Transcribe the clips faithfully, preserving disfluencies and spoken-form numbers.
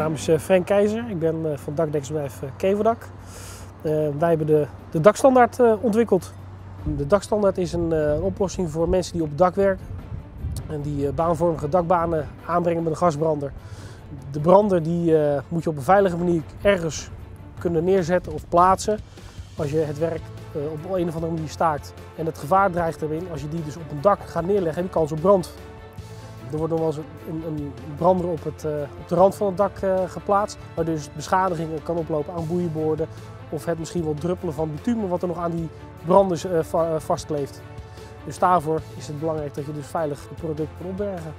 naam is Frank Keizer, ik ben van het dakdekkersbedrijf Kevodak. Uh, wij hebben de, de dakstandaard uh, ontwikkeld. De dakstandaard is een, uh, een oplossing voor mensen die op het dak werken. En die uh, baanvormige dakbanen aanbrengen met een gasbrander. De brander die, uh, moet je op een veilige manier ergens kunnen neerzetten of plaatsen. Als je het werk uh, op een of andere manier staakt en het gevaar dreigt erin, als je die dus op een dak gaat neerleggen, heb je kans op brand. Er wordt nog wel eens een, een brander op, het, uh, op de rand van het dak uh, geplaatst, waardoor dus beschadigingen kan oplopen aan boeien of het misschien wel druppelen van bitumen wat er nog aan die branders uh, va uh, vastkleeft. Dus daarvoor is het belangrijk dat je dus veilig het product kan opbergen.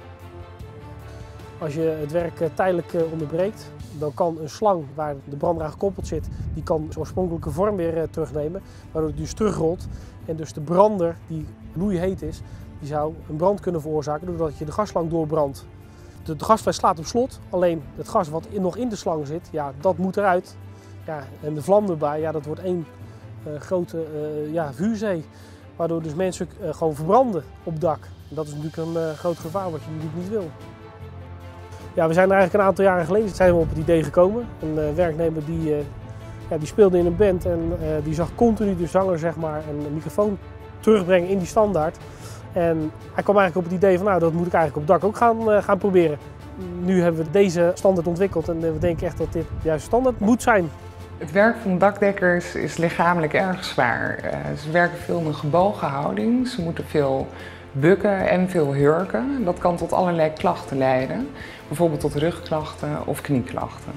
Als je het werk uh, tijdelijk uh, onderbreekt, dan kan een slang waar de brander aan gekoppeld zit, die kan zijn oorspronkelijke vorm weer uh, terugnemen, waardoor het dus terugrolt. En dus de brander, die loeiheet is, die zou een brand kunnen veroorzaken doordat je de gasslang doorbrandt. De, de gasfles slaat op slot, alleen het gas wat in, nog in de slang zit, ja, dat moet eruit. Ja, en de vlam erbij, ja, dat wordt één uh, grote uh, ja, vuurzee. Waardoor dus mensen uh, gewoon verbranden op het dak. En dat is natuurlijk een uh, groot gevaar wat je natuurlijk niet wil. Ja, we zijn eigenlijk een aantal jaren geleden zijn we op het idee gekomen. Een uh, werknemer die, uh, ja, die speelde in een band en uh, die zag continu de zanger zeg maar, een microfoon terugbrengen in die standaard. En hij kwam eigenlijk op het idee van nou, dat moet ik eigenlijk op het dak ook gaan, uh, gaan proberen. Nu hebben we deze standaard ontwikkeld en uh, we denken echt dat dit de juiste standaard moet zijn. Het werk van dakdekkers is lichamelijk erg zwaar. Uh, ze werken veel in een gebogen houding, ze moeten veel bukken en veel hurken. Dat kan tot allerlei klachten leiden, bijvoorbeeld tot rugklachten of knieklachten.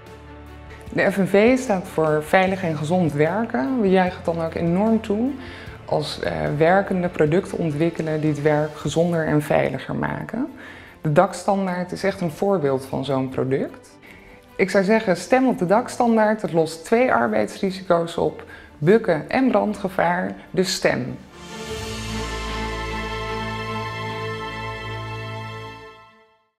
De F N V staat voor veilig en gezond werken. We juichen het dan ook enorm toe als uh, werkende producten ontwikkelen die het werk gezonder en veiliger maken. De dakstandaard is echt een voorbeeld van zo'n product. Ik zou zeggen, stem op de dakstandaard. Het lost twee arbeidsrisico's op, bukken en brandgevaar, dus stem.